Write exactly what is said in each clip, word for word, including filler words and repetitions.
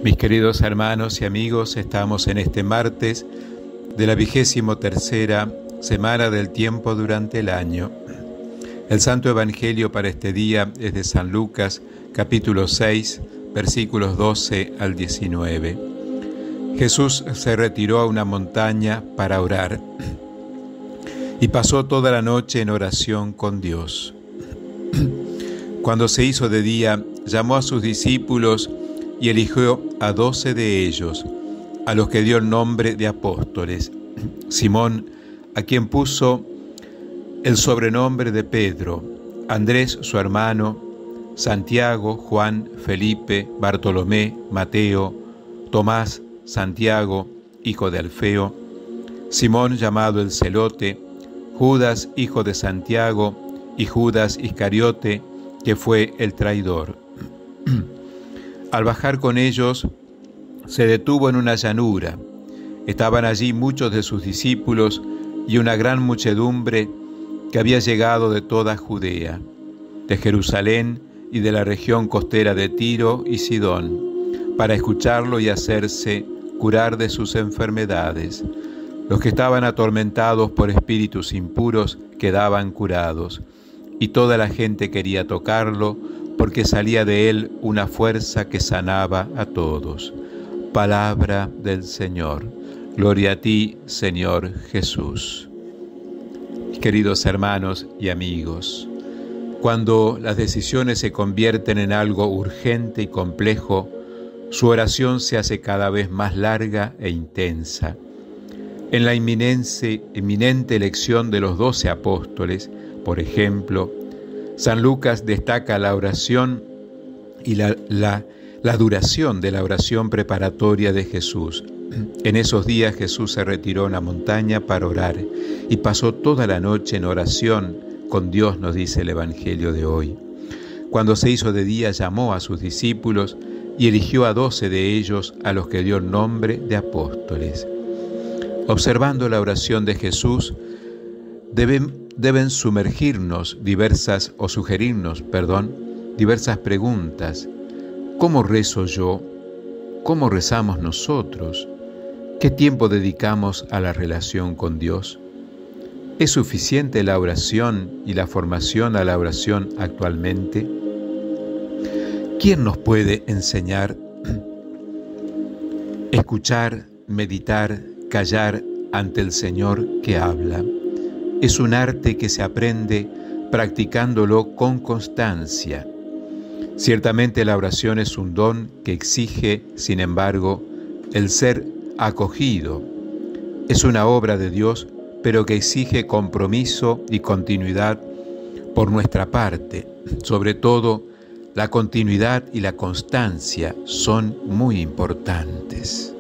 Mis queridos hermanos y amigos, estamos en este martes de la vigésimo tercera semana del tiempo durante el año. El Santo Evangelio para este día es de San Lucas, capítulo seis, versículos doce al diecinueve. Jesús se retiró a una montaña para orar y pasó toda la noche en oración con Dios. Cuando se hizo de día, llamó a sus discípulos y eligió a doce de ellos, a los que dio el nombre de apóstoles: Simón, a quien puso el sobrenombre de Pedro; Andrés, su hermano; Santiago, Juan, Felipe, Bartolomé, Mateo, Tomás, Santiago, hijo de Alfeo; Simón, llamado el Celote; Judas, hijo de Santiago; y Judas Iscariote, que fue el traidor. Al bajar con ellos, se detuvo en una llanura. Estaban allí muchos de sus discípulos y una gran muchedumbre que había llegado de toda Judea, de Jerusalén y de la región costera de Tiro y Sidón, para escucharlo y hacerse curar de sus enfermedades. Los que estaban atormentados por espíritus impuros quedaban curados, y toda la gente quería tocarlo, porque salía de él una fuerza que sanaba a todos. Palabra del Señor. Gloria a ti, Señor Jesús. Queridos hermanos y amigos, cuando las decisiones se convierten en algo urgente y complejo, su oración se hace cada vez más larga e intensa. En la inminente, inminente elección de los doce apóstoles, por ejemplo, San Lucas destaca la oración y la, la, la duración de la oración preparatoria de Jesús. En esos días Jesús se retiró a una montaña para orar y pasó toda la noche en oración con Dios, nos dice el Evangelio de hoy. Cuando se hizo de día, llamó a sus discípulos y eligió a doce de ellos, a los que dio el nombre de apóstoles. Observando la oración de Jesús, deben Deben sumergirnos diversas, o sugerirnos, perdón, diversas preguntas. ¿Cómo rezo yo? ¿Cómo rezamos nosotros? ¿Qué tiempo dedicamos a la relación con Dios? ¿Es suficiente la oración y la formación a la oración actualmente? ¿Quién nos puede enseñar? Escuchar, meditar, callar ante el Señor que habla. Es un arte que se aprende practicándolo con constancia. Ciertamente la oración es un don que exige, sin embargo, el ser acogido. Es una obra de Dios, pero que exige compromiso y continuidad por nuestra parte. Sobre todo, la continuidad y la constancia son muy importantes.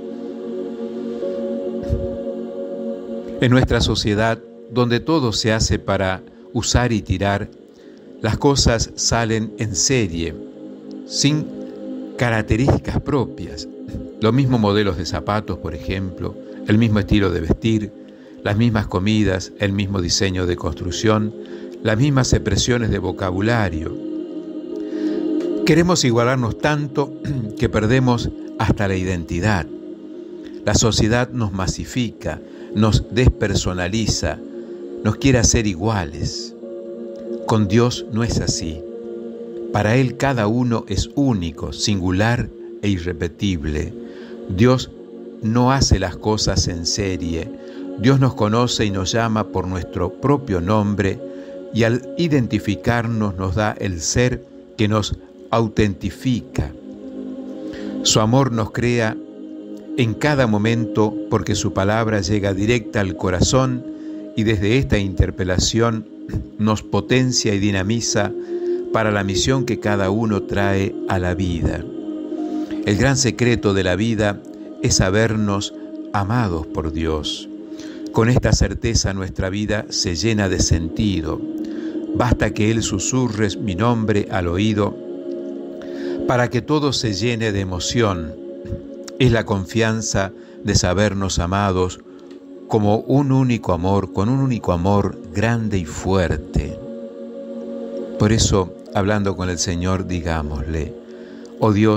En nuestra sociedad, donde todo se hace para usar y tirar, las cosas salen en serie, sin características propias. Los mismos modelos de zapatos, por ejemplo, el mismo estilo de vestir, las mismas comidas, el mismo diseño de construcción, las mismas expresiones de vocabulario. Queremos igualarnos tanto que perdemos hasta la identidad. La sociedad nos masifica, nos despersonaliza, nos quiere hacer iguales. Con Dios no es así. Para Él cada uno es único, singular e irrepetible. Dios no hace las cosas en serie. Dios nos conoce y nos llama por nuestro propio nombre, y al identificarnos nos da el ser que nos autentifica. Su amor nos crea en cada momento, porque su palabra llega directa al corazón, y desde esta interpelación nos potencia y dinamiza para la misión que cada uno trae a la vida. El gran secreto de la vida es sabernos amados por Dios. Con esta certeza nuestra vida se llena de sentido. Basta que Él susurre mi nombre al oído para que todo se llene de emoción. Es la confianza de sabernos amados como un único amor, con un único amor grande y fuerte. Por eso, hablando con el Señor, digámosle: oh Dios,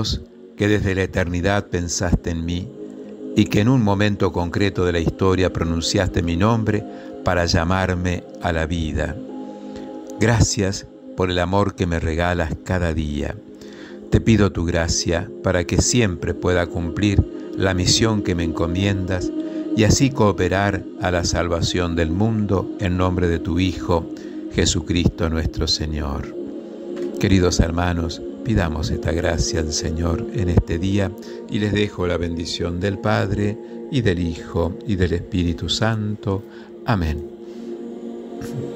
que desde la eternidad pensaste en mí y que en un momento concreto de la historia pronunciaste mi nombre para llamarme a la vida. Gracias por el amor que me regalas cada día. Te pido tu gracia para que siempre pueda cumplir la misión que me encomiendas y así cooperar a la salvación del mundo en nombre de tu Hijo, Jesucristo nuestro Señor. Queridos hermanos, pidamos esta gracia al Señor en este día y les dejo la bendición del Padre y del Hijo y del Espíritu Santo. Amén.